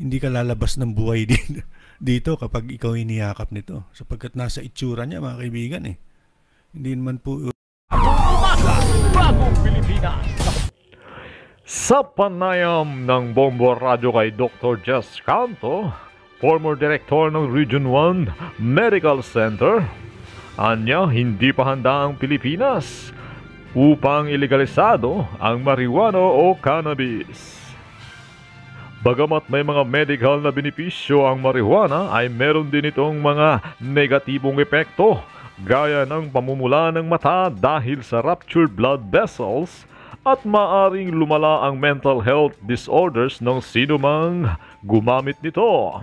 hindi ka lalabas ng buhay dito kapag ikaw iniyakap nito. Sapagkat nasa itsura niya, mga kaibigan eh. Hindi naman po. Umaga, Bagong Pilipinas. Sa panayam ng Bombo Radio kay Dr. Jess Canto, former director ng Region 1 Medical Center, anya hindi pa handa ang Pilipinas upang ilegalisado ang marijuana o cannabis. Bagamat may mga medical na benepisyo ang marijuana, ay meron din itong mga negatibong epekto gaya ng pamumula ng mata dahil sa ruptured blood vessels at maaring lumala ang mental health disorders ng sinumang gumamit nito.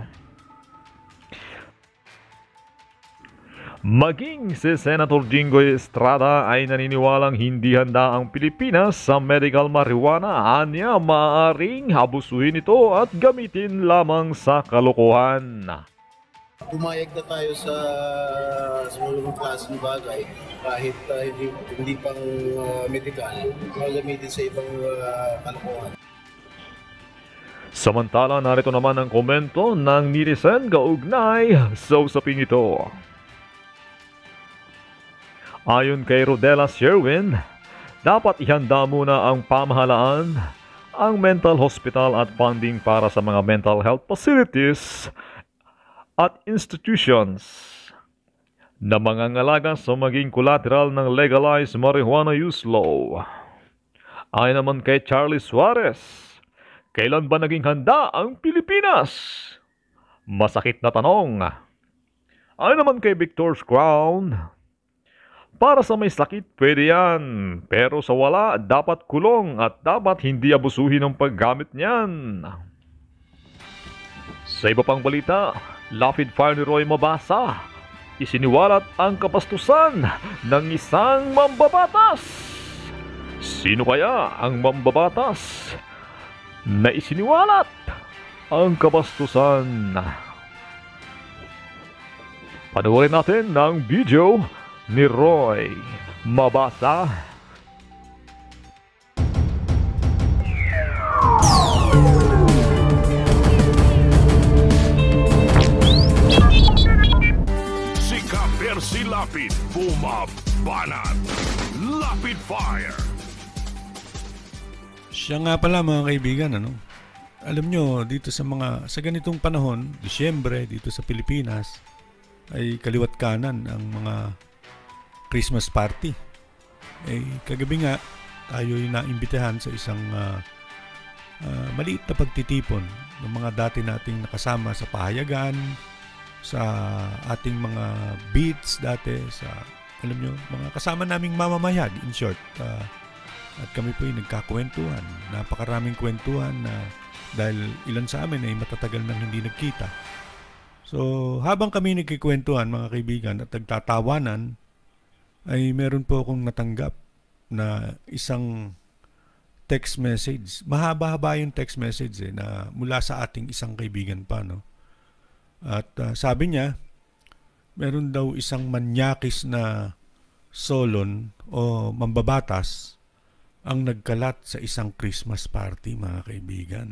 Maging si Senator Jinggoy Estrada ay naniniwalang hindi handa ang Pilipinas sa medical marijuana. Anya, maaaring abusuhin ito at gamitin lamang sa kalokohan. Pumayag na tayo sa mga klaseng bagay kahit hindi pang medical, magamitin sa ibang kalokohan. Samantala, narito naman ang komento ng netizen kaugnay sa usaping ito. Ayon kay Rodela Sherwin, dapat ihanda muna ang pamahalaan ang mental hospital at funding para sa mga mental health facilities at institutions na mangangalaga sa maging collateral ng legalized marijuana use law. Ayon naman kay Charlie Suarez, kailan ba naging handa ang Pilipinas? Masakit na tanong. Ayon naman kay Victor Crown, para sa may sakit, pwede yan. Pero sa wala, dapat kulong at dapat hindi abusuhin ang paggamit niyan. Sa iba pang balita, lapid fire ni Roy Mabasa. Isiniwalat ang kabastusan ng isang mambabatas. Sino kaya ang mambabatas na isiniwalat ang kabastusan? Panoorin natin ng video ni Roy Mabasa. Si Kaper si Lapid bumabanat. Lapid Fire. Siya nga pala, mga kaibigan, alam nyo, dito sa ganitong panahon, Disyembre, dito sa Pilipinas, ay kaliwat kanan ang mga Christmas party. Kagabi nga, tayo ay naimbitahan sa isang maliit na pagtitipon ng mga dati nating nakasama sa pahayagan, sa ating mga beats dati, sa, alam nyo, mga kasama naming mamamayag, in short. At kami po ay nagkakwentuhan. Napakaraming kwentuhan na dahil ilan sa amin ay matatagal nang hindi nagkita. So, habang kami nagkikwentuhan, mga kaibigan, at nagtatawanan, ay meron po akong natanggap na isang text message. Mahaba-haba yung text message na mula sa ating isang kaibigan pa. No? At sabi niya, meron daw isang manyakis na solon o mambabatas ang nagkalat sa isang Christmas party, mga kaibigan.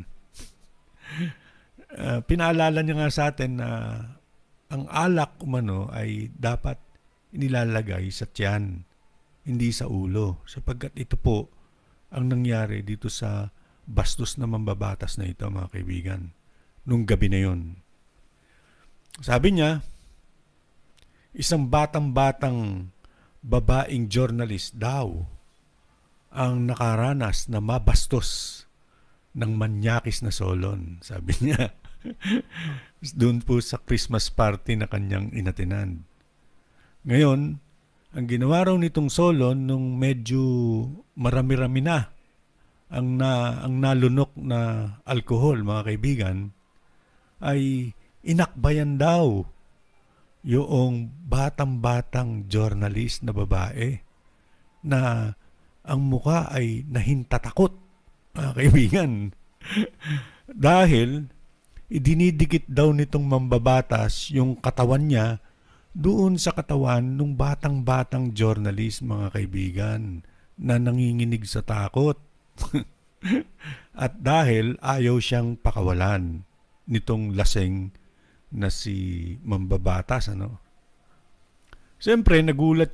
Pinaalala niya nga sa atin na ang alak umano ay dapat inilalagay sa tiyan, hindi sa ulo. Sapagkat ito po ang nangyari dito sa bastos na mambabatas na ito, mga kaibigan, nung gabi na yon. Sabi niya, isang batang-batang babaeng journalist daw ang nakaranas na mabastos ng manyakis na solon, sabi niya. Doon po sa Christmas party na kanyang inatinan. Ngayon, ang ginawa raw nitong solon nung medyo marami-rami na ang nalunok na alkohol, mga kaibigan, ay inakbayan daw yung batang-batang journalist na babae na ang muka ay nahintatakot, mga kaibigan. Dahil idinidikit daw nitong mambabatas yung katawan niya doon sa katawan ng batang-batang journalist, mga kaibigan, na nanginginig sa takot. At dahil ayaw siyang pakawalan. nitong laseng na si Mambabatas, ano. Siyempre nagulat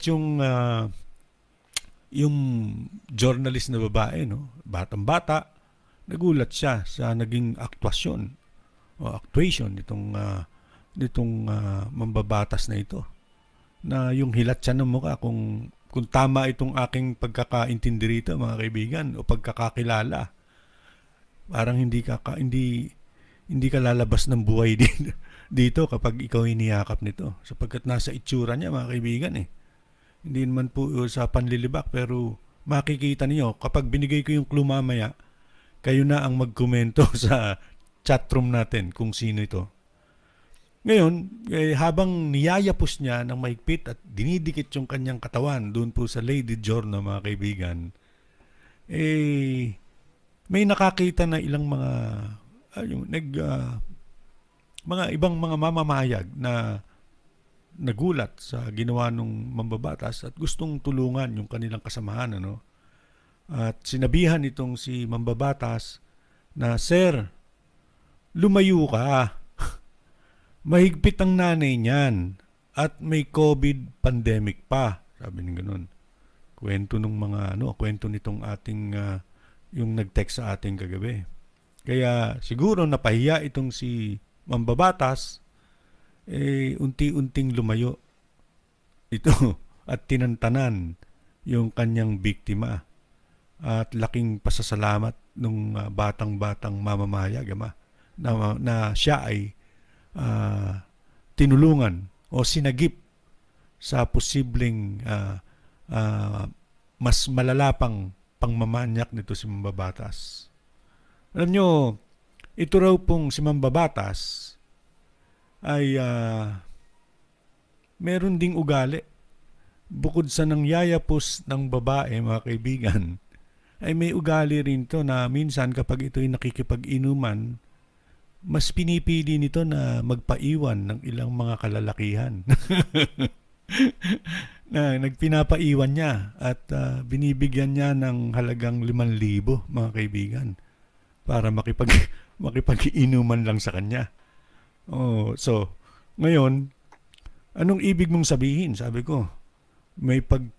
yung journalist na babae, no, batang-bata, nagulat siya sa naging actuation nitong Mambabatas na ito, na yung hilat siya ng mukha, kung tama itong aking pagkakaintindi rito, mga kaibigan, o pagkakakilala, parang hindi ka lalabas ng buhay dito kapag ikaw iniyakap nito, sapagkat nasa itsura niya, mga kaibigan, hindi naman po sa panlilibak, pero makikita niyo kapag binigay ko yung clue mamaya, kayo na ang magkomento sa chatroom natin kung sino ito. Ngayon, habang niyayapos niya ng mahigpit at dinidikit yung kanyang katawan doon po sa Lady Giorno, mga kaibigan, may nakakita na ilang mga ibang mga mamamayag na nagulat sa ginawa ng Mambabatas at gustong tulungan yung kanilang kasamahan, ano. At sinabihan itong si Mambabatas na, "Sir, lumayo ka. Mahigpit ang nanay niyan at may COVID pandemic pa." Sabi niya ganun. Kwento nitong ating yung nag-text sa ating kagabi. Kaya siguro napahiya itong si Mambabatas, unti-unting lumayo ito at tinantanan yung kanyang biktima. At laking pasasalamat nung batang-batang mamamayag, na siya ay tinulungan o sinagip sa posibleng mas malalapang pangmamanyak nito si Mambabatas. Alam nyo, ito raw pong si Mambabatas ay meron ding ugali. Bukod sa nangyayapos ng babae, mga kaibigan, ay may ugali rin to na minsan kapag ito'y nakikipag-inuman, mas pinipili nito na magpaiwan ng ilang mga kalalakihan. Na nagpinapaiwan niya at binibigyan niya ng halagang 5,000, mga kaibigan, para makipag-inuman lang sa kanya. So, ngayon, anong ibig mong sabihin? Sabi ko, may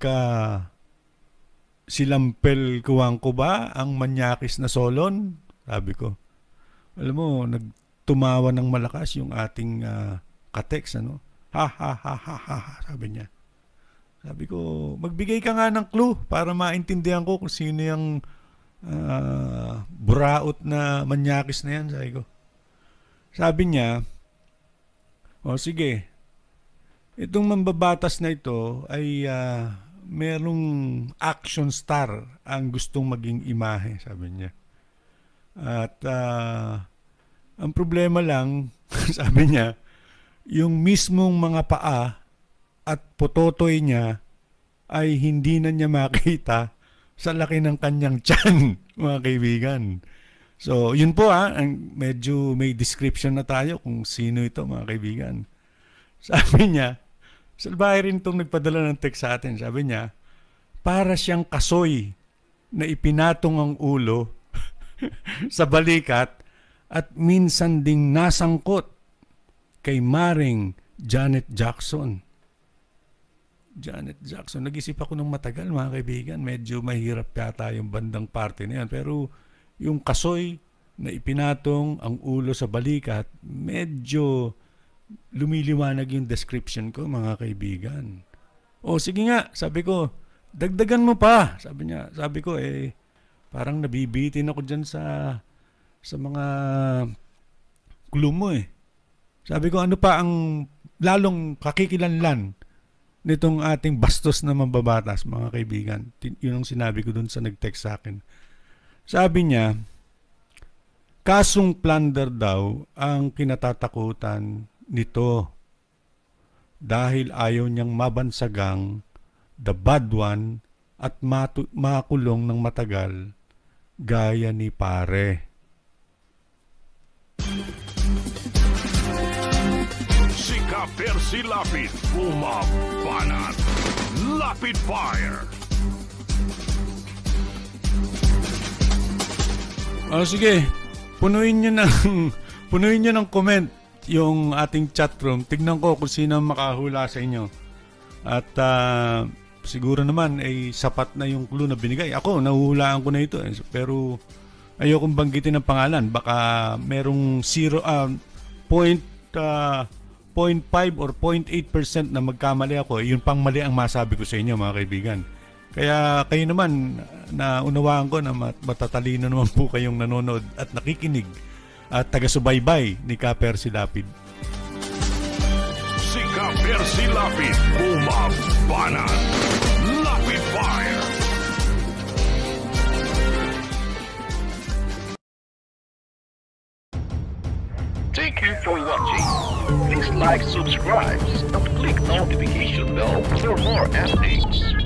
silampel kuwang ko ba ang manyakis na Solon? Sabi ko. Alam mo, nagtumawa ng malakas yung ating kateks, ano? Ha, ha, ha, ha, ha, sabi niya. Sabi ko, magbigay ka nga ng clue para maintindihan ko kung sino yung buraot na manyakis na yan, sabi ko. Sabi niya, sige, itong Mambabatas na ito ay merong action star ang gustong maging imahe, sabi niya. At ang problema lang, sabi niya, yung mismong mga paa at pototoy niya ay hindi na niya makita sa laki ng kanyang tiyan, mga kaibigan. So, yun po medyo may description na tayo kung sino ito, mga kaibigan. Sabi niya, salbahe rin itong nagpadala ng text sa atin. Sabi niya, para siyang kasoy na ipinatong ang ulo sa balikat at minsan ding nasangkot kay Maring Janet Jackson. Janet Jackson. Nag-isip ako ng matagal, mga kaibigan. Medyo mahirap yata yung bandang parte na yan. Pero yung kasoy na ipinatong ang ulo sa balikat, medyo lumiliwanag yung description ko, mga kaibigan. Sige nga, sabi ko, dagdagan mo pa. Sabi niya. Sabi ko, parang nabibitin ako dyan sa mga clue mo Sabi ko, ano pa ang lalong kakikilanlan nitong ating bastos na Mambabatas, mga kaibigan? Yun ang sinabi ko dun sa nag-text sa akin. Sabi niya, kasong plunder daw ang kinatatakutan nito dahil ayaw niyang mabansagang the bad one at makulong ng matagal gaya ni pare. Si Ka-Percy Lapid, bumabanat. Lapid Fire. Sige, punuin niyo ng Punuin nyo ng comment yung ating chat room. Tignan ko kung sino ang makahula sa inyo. At siguro naman ay sapat na yung clue na binigay. Ako, nahuhulaan ko na ito. Pero ayokong banggitin ng pangalan. Baka merong 0.5 or 0.8% na magkamali ako. Yun pang mali ang masabi ko sa inyo, mga kaibigan. Kaya kayo naman, naunawaan ko na matatalino naman po kayong nanonood at nakikinig at taga-subaybay ni Ka Percy Lapid. Si Ka Percy Lapid, bumabanat. Lapid Fire. Thank you for watching. Please like, subscribe, and click notification bell for more updates.